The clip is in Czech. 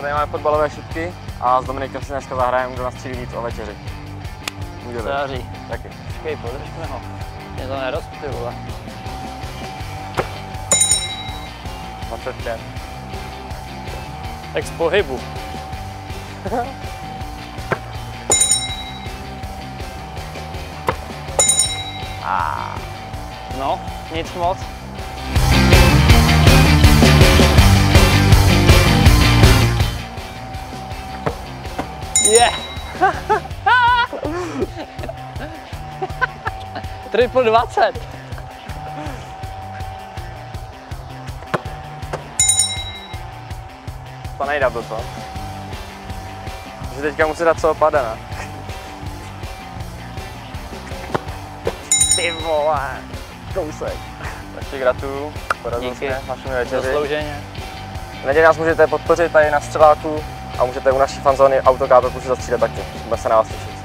Tady máme fotbalové šutky a s Dominikem si dneska zahrajeme, kdo nás střílí víc o večeři. Co daří? Taky. Počkej, podržme ho. Mě to nerost, ty vole. 25. Tak z pohybu. No, nic moc. Je! Triple 20. To nejde, to co? Že teďka musí dát co opadá, ne? Ty vole, kousek. Ještě gratuluju, porazil jsi našemu večeři. Zaslouženě. V neděli nás můžete podpořit tady na Střeláku a můžete u naší fanzóny Autokápe zastřílet taky. Bude se na vás těšit.